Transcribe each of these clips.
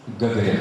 Гагарин.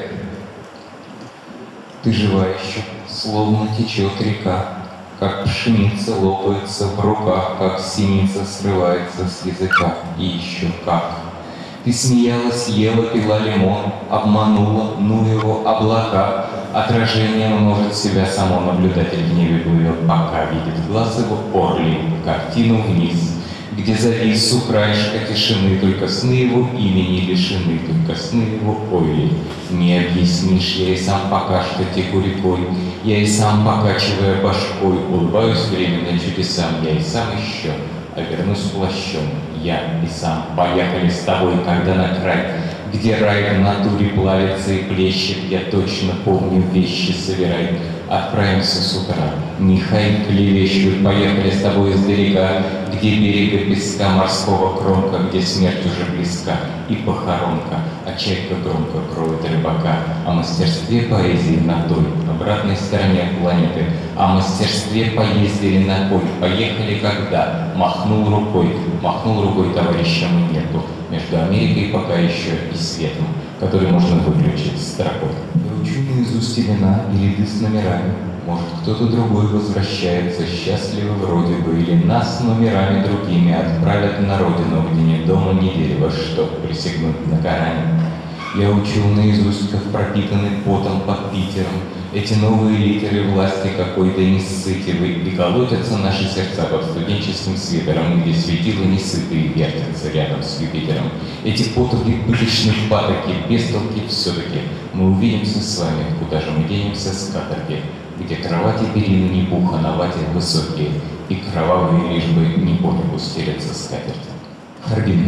Ты жива еще, словно течет река, как пшеница лопается в руках, как синица срывается с языка, и еще как. Ты смеялась, ела, пила лимон, обманула, ну его облака. Отражение множит себя само, наблюдатель в небе плывет, пока видит глаз его орли, картину вниз, где завис у краешка тишины, только сны его имени лишены, только сны его ойли. Не объяснишь, я и сам пока что теку рекой, я и сам, покачивая башкой, улыбаюсь временно чудесам, я и сам еще обернусь плащом. Я и сам поехали с тобой, когда на край, где рай в натуре плавится и плещет, я точно помню, вещи собирай. Отправимся с утра, нехай клевещут, поехали с тобой издалека, где берега песка морского кромка, где смерть уже близка и похоронка, а чайка громко кроет рыбака. О мастерстве поэзии на той, обратной стороне планеты, о мастерстве поездили на коль, поехали когда, махнул рукой товарищам нету, между Америкой пока еще и светом, который можно выключить строкой. Я учу наизусть имена и ряды с номерами. Может, кто-то другой возвращается, счастливо вроде бы, или нас номерами другими отправят на родину, где ни дома, ни дерева, чтоб присягнуть на Коране. Я учил наизусть, как пропитанный потом под Питером, эти новые литеры власти какой-то несытивой, и колотятся наши сердца под студенческим свитером, где светило несытые вертятся рядом с Юпитером. Эти потоки пыточных патоки, бестолки все-таки. Мы увидимся с вами, куда же мы денемся с каторги, где кровати перины не пуха, на вате высокие, и кровавые лишь бы не по небу стелятся скатерти. Харбин.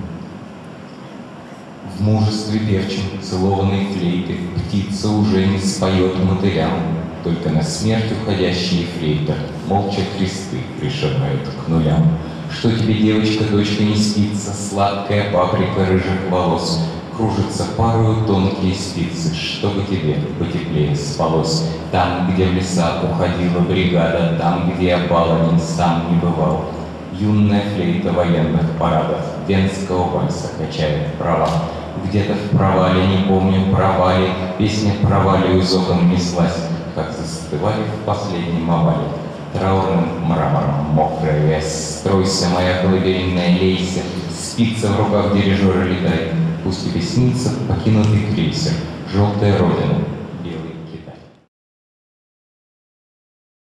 В мужестве певчем целованной флейты птица уже не споет мотылям, только на смерть уходящие флейта молча кресты пришивают к нулям. Что тебе, девочка, дочка, не спится, сладкая паприка рыжих волос, кружатся парою тонкие спицы, чтобы тебе потеплее спалось. Там, где в леса уходила бригада, там, где я баланин сам не бывал, юная флейта военных парадов венского вальса качает права. Где-то в провале, не помню, провале, песня провале узоком неслась, как застывали в последнем овале траурным мрамором мокрая вязь. Стройся, моя колыбельная, лейся, спица в руках дирижера летай, пусть тебе снится покинутый крейсер, желтая родина,